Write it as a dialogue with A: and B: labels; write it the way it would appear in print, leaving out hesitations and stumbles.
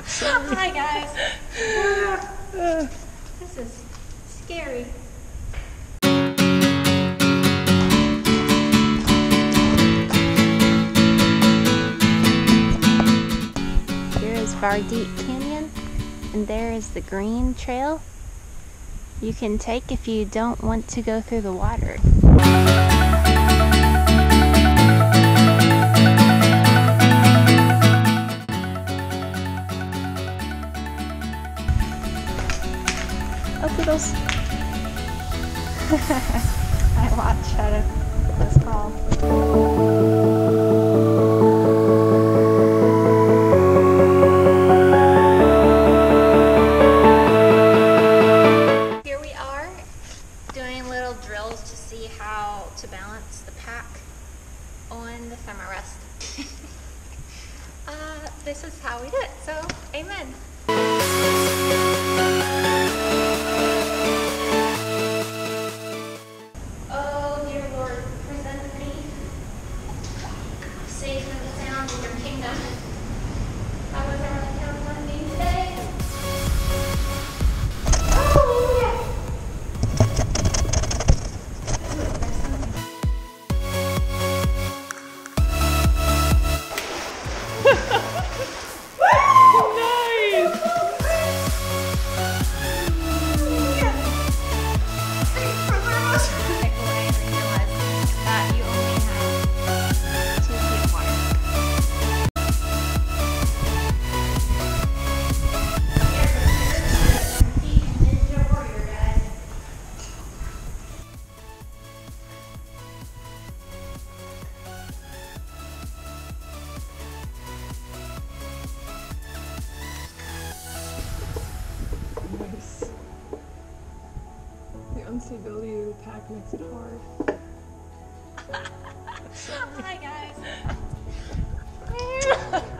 A: Hi guys. This is scary. Here is Vardit Canyon, and there is the green trail you can take if you don't want to go through the water. Oh, poodles. I watch out of this call. Here we are doing little drills to see how to balance the pack on the therm-a-rest. This is how we do it, so amen. Oh dear Lord, present me safe and sound in your kingdom. I was really counting on me today.
B: The instability of the pack makes it hard.
A: Hi guys.